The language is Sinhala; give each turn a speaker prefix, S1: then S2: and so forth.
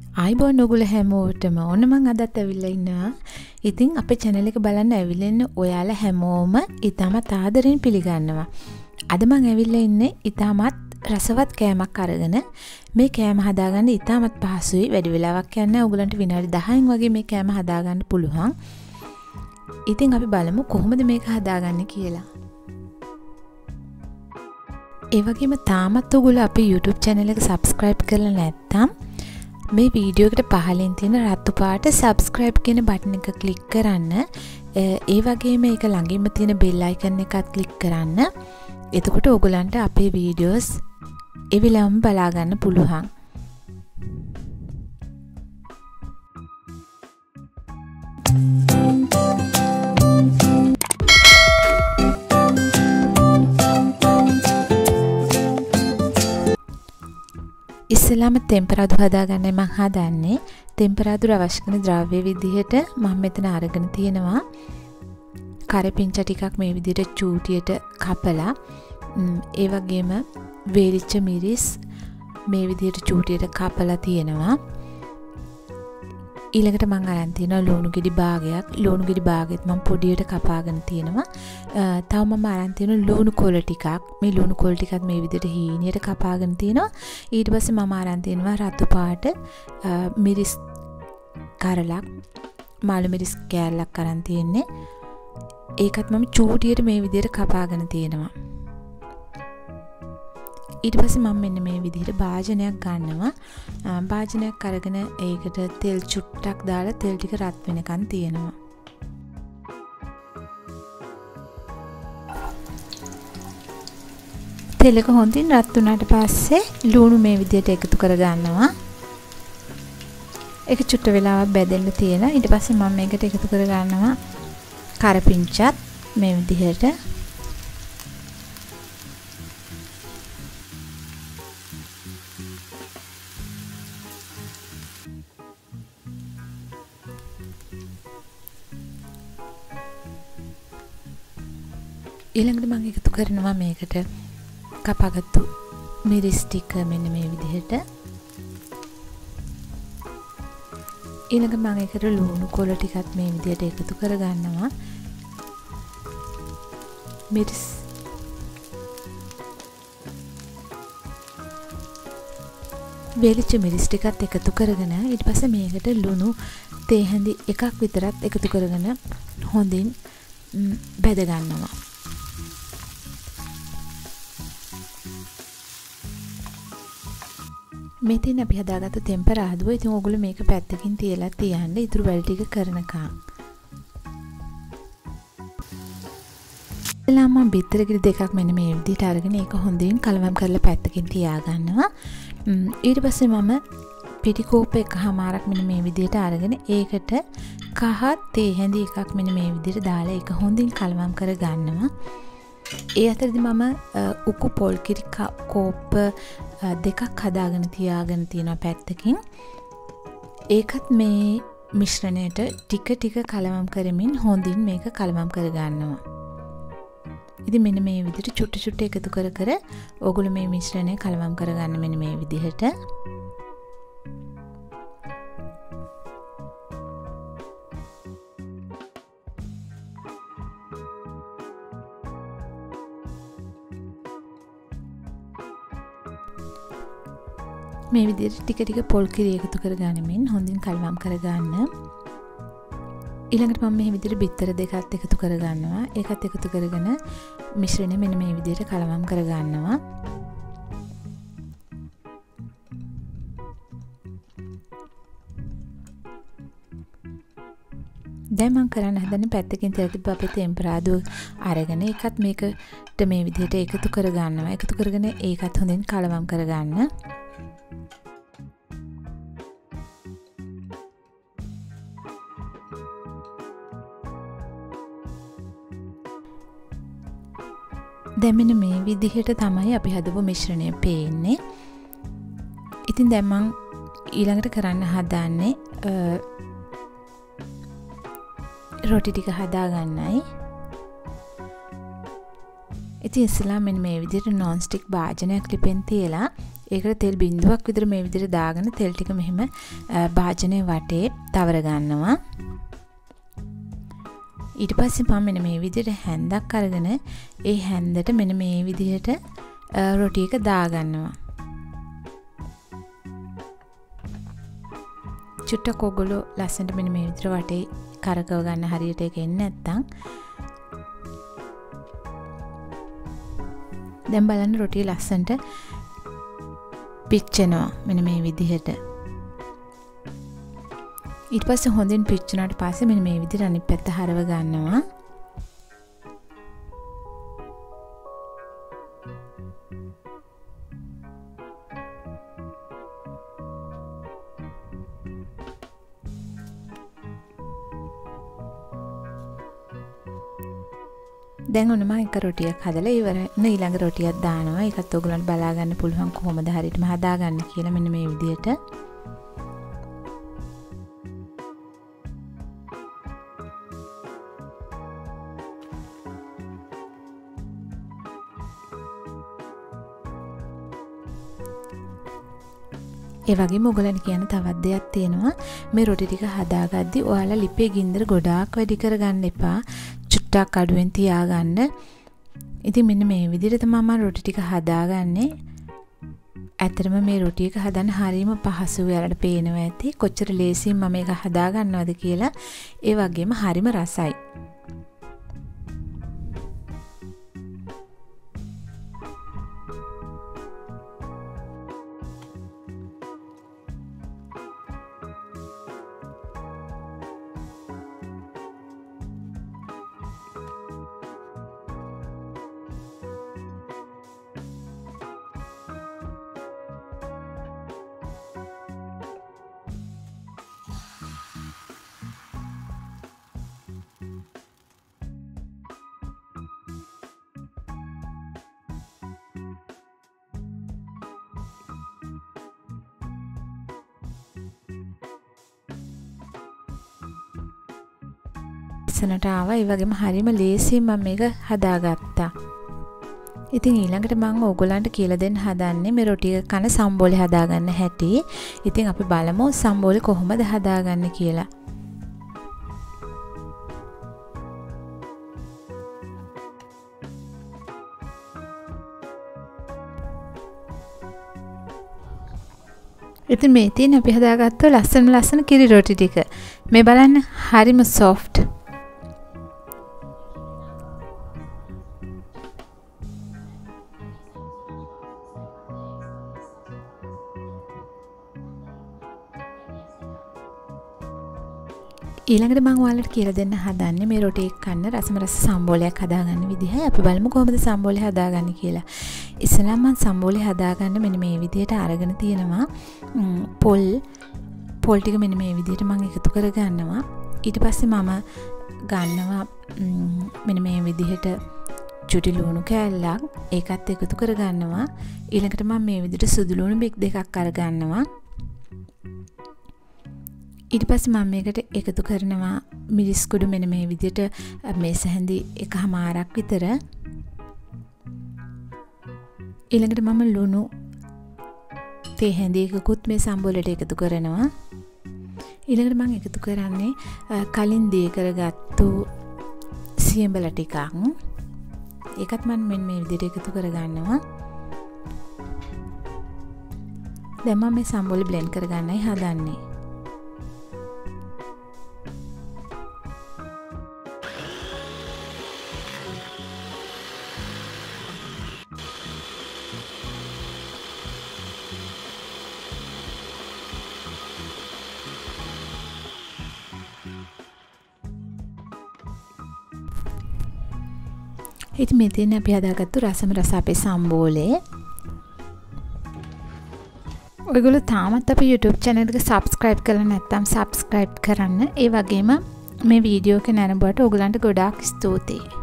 S1: ආයිබෝන් ඔයගොල්ලෝ හැමෝටම ඕන මං අදත් ඇවිල්ලා ඉන්නවා. ඉතින් අපේ channel එක බලන්න ඇවිල්ලා ඉන්න ඔයාලා හැමෝම ඉතාමත් ආදරෙන් පිළිගන්නවා. අද මං ඇවිල්ලා ඉන්නේ ඉතාමත් රසවත් කෑමක් අරගෙන. මේ කෑම හදාගන්න ඉතාමත් පහසුයි. වැඩි වෙලාවක් යන්නේ නැහැ. ඔයගලන්ට විනාඩි 10න් වගේ මේ කෑම හදාගන්න පුළුවන්. ඉතින් අපි බලමු කොහොමද මේක හදාගන්නේ කියලා. ඒ වගේම තාමත් ඔයගොල්ලෝ අපේ YouTube channel එක subscribe කරලා නැත්නම් මේ වීඩියෝ එකට පහලින් තියෙන රතු පාට subscribe කියන බටන් එක ක්ලික් කරන්න. ඒ වගේම ඒක ළඟින්ම තියෙන bell icon එකත් ක්ලික් කරන්න. එතකොට ඔයගලන්ට අපේ වීඩියෝස් එවිලම බලා ගන්න පුළුවන්. ඉස්සෙල්ලාම තෙම්පරාදු හදාගන්න මම හදන්නේ. තෙම්පරාදු අවශ්‍ය කරන ද්‍රව්‍ය විදිහට මම මෙතන අරගෙන තියෙනවා. කරපිංචා ටිකක් මේ විදිහට චූටියට කපලා, ඒ වගේම වේලිච්ච මිරිස් මේ විදිහට චූටියට කපලා තියෙනවා. ඊළඟට මම අරන් තියෙනවා ලුණු ගෙඩි භාගයක්. ලුණු ගෙඩි භාගෙත් මම පොඩියට කපාගෙන තියෙනවා. තව මම අරන් තියෙනවා ලුණු කොළ ටිකක්. මේ ලුණු කොළ ටිකත් මේ විදිහට හීනියට කපාගෙන තියෙනවා. ඊට පස්සේ මම අරන් තියෙනවා රතු පාට මිරිස් කරලක්, මාළු මිරිස් කෑල්ලක් අරන් තියෙන්නේ. ඒකත් මම චූටියට මේ විදිහට කපාගෙන තියෙනවා. ඊට පස්සේ මම මෙන්න මේ විදිහට භාජනයක් ගන්නවා. භාජනයක් අරගෙන ඒකට තෙල් චුට්ටක් දාලා තෙල් ටික රත් වෙනකන් තියෙනවා. තෙල් එක හොඳින් රත් වුණාට පස්සේ ලුණු මේ විදිහට එකතු කර ගන්නවා. ඒක චුට්ට වෙලාවක් බැදෙන්න තියෙනවා. ඊට පස්සේ මම මේකට එකතු කර ගන්නවා කරපිංචත් මේ විදිහට. ඊළඟට මම එකතු කරනවා මේකට කපාගත්තු මිරිස් ටික මෙන්න මේ විදිහට. ඊළඟට මම ඒකට ලුණු කොළ ටිකත් මේ විදිහට එකතු කරගන්නවා. මිරිස් වේලිච්ච මිරිස් ටිකත් එකතු කරගෙන ඊට පස්සේ මේකට ලුණු තේ හැඳි එකක් විතරක් එකතු කරගෙන හොඳින් බැද ගන්නවා. මෙතන අපි හදාගත්ත තෙම්පරාදුව. ඉතින් ඔයගොල්ලෝ මේක පැත්තකින් තියලා තියන්න ඉතුරු වැඩ ටික කරනකම්. ඊළඟ මම බිත්තර කිරි දෙකක් මෙන්න මේ විදිහට අරගෙන ඒක හොඳින් කලවම් කරලා පැත්තකින් තියාගන්නවා. ඊට පස්සේ මම පිටිකෝප එකමාරක් මෙන්න මේ විදිහට අරගෙන ඒකට කහ තේ හැඳි එකක් මෙන්න මේ විදිහට දාලා ඒක හොඳින් කලවම් කර ගන්නවා. ඒ අතරදී මම උකු පොල් කිරි කෝප්ප දෙකක් හදාගෙන තියාගෙන තියෙනවා පැත්තකින්. ඒකත් මේ මිශ්‍රණයට ටික ටික කලවම් කරමින් හොඳින් මේක කලවම් කර ගන්නවා. ඉතින් මෙන්න මේ විදිහට චුට්ට චුට්ට එකතු කර කර ඕගොල්ලෝ මේ මිශ්‍රණය කලවම් කරගන්න මෙන්න මේ විදිහට. මේ විදිහට ටික ටික පොල් කිරි එකතු කරගන්නමින් හොඳින් කලවම් කරගන්න. ඊළඟට මම මේ විදිහට බිත්තර දෙකත් එකතු කරගන්නවා. ඒකත් එකතු කරගෙන මිශ්‍රණය මෙන්න මේ විදිහට කලවම් කරගන්නවා. දැන් මම කරන්න හදන්නේ පැත්තකින් තියලා තිබ්බ අපේ තෙම්පරාදු අරගෙන ඒකත් මේකට මේ විදිහට එකතු කරගන්නවා. එකතු කරගෙන ඒකත් හොඳින් කලවම් කරගන්න. දැන් මෙන්න මේ විදිහට තමයි අපි හදපු මිශ්‍රණය පේන්නේ. ඉතින් දැන් මම ඊළඟට කරන්න හදන්නේ රොටි ටික හදාගන්නයි. ඉතින් ඉස්සෙල්ලා මෙන්න මේ විදිහට non stick භාජනයක් ලිපෙන් තියලා ඒකට තෙල් බිඳුවක් විතර මේ විදිහට දාගෙන තෙල් ටික මෙහෙම භාජනයේ වටේ තවර ගන්නවා. ඊට පස්සේ මම මෙන්න මේ විදිහට හැන්දක් අරගෙන ඒ හැන්දට මෙන්න මේ විදිහට රොටි එක දාගන්නවා. චුට්ටක් ඔයගොල්ලෝ ලස්සනට මෙන්න මේ විදිහට වටේ කරකව ගන්න හරියට ඒක එන්නේ නැත්තම් දැන් බලන්න රොටිය ලස්සනට පිච්චෙනවා මෙන්න මේ විදිහට. ඊට පස්සේ හොඳින් පිච්චුණාට පස්සේ මෙන්න මේ විදිහට අනිත් පැත්ත හරව ගන්නවා. දැන් ඔන්න මම එක රොටියක් හදලා ඉවරයි. ඊළඟ රොටියක් දානවා. ඒකත් ඔයගලන්ට බලා ගන්න පුළුවන් කොහොමද හරියටම හදාගන්න කියලා මෙන්න මේ විදිහට. ඒ වගේම ඔයගලන්ට කියන්න තවත් දෙයක් තියෙනවා. මේ රොටි ටික හදාගද්දි ඔයාලා ලිපේ ගින්දර ගොඩාක් වැඩි කරගන්න එපා. චුට්ටක් අඩුවෙන් තියාගන්න. ඉතින් මෙන්න මේ විදිහට තමයි මම රොටි ටික හදාගන්නේ. ඇත්තටම මේ රොටි එක හදන්න හරියම පහසුයි. ඔයාලට පේනවා ඇති කොච්චර ලේසියෙන් මම මේක හදාගන්නවද කියලා. ඒ වගේම හරිම රසයි. ලස්සනට ආවා. ඒ වගේම හරිම ලේසියෙන් මම මේක හදාගත්තා. ඉතින් ඊළඟට මම ඕගොල්ලන්ට කියලා දෙන්න හදන්නේ මේ රොටි එක කන සම්බෝලේ හදාගන්න හැටි. ඉතින් අපි බලමු සම්බෝලේ කොහොමද හදාගන්නේ කියලා. ඉතින් මේ තියෙන අපි හදාගත්ත ලස්සන කිරි රොටි ටික. මේ බලන්න හරිම සොෆ්ට්. ඊළඟට මම ඔයාලට කියලා දෙන්න හදන්නේ මේ රොටි එක කන්න රස සම්බෝලයක් හදාගන්න විදිහ. අපි බලමු කොහොමද සම්බෝලේ හදාගන්නේ කියලා. ඉස්සෙල්ලාම මම සම්බෝලේ හදාගන්න මෙන්න මේ විදිහට අරගෙන තියෙනවා. පොල් ටික මෙන්න මේ විදිහට මම එකතු කර ගන්නවා. ඊට පස්සේ මම ගන්නවා මෙන්න මේ විදිහට චුටි ලුණු කෑල්ලක්. ඒකත් එකතු කර ගන්නවා. ඊළඟට මම මේ විදිහට සුදු ලුණු බෙක් දෙකක් අර ගන්නවා. ඊට පස්සේ මම මේකට එකතු කරනවා මිරිස් කුඩු මෙන්න මේ විදිහට මේස හැඳි එකමාරක් විතර. ඊළඟට මම ලුණු තේ හැඳි එකකුත් මේ සම්බෝලෙට එකතු කරනවා. ඊළඟට මම එකතු කරන්නේ කලින් දී කරගත්තු සියඹල ටිකක්. ඒකත් මම මෙන්න මේ විදිහට එකතු කරගන්නවා. දැන් මම මේ සම්බෝලේ බ්ලෙන්ඩ් කරගන්නයි හදන්නේ. ඉතින් මෙතන අපි හදාගත්තු රස අපේ සම්බෝලේ. ඔයගොල්ලෝ තාමත් අපේ YouTube channel එක subscribe කරලා නැත්නම් subscribe කරන්න. ඒ වගේම මේ වීඩියෝ එක නරඹුවට ඔයගලන්ට ගොඩාක් ස්තුතියි.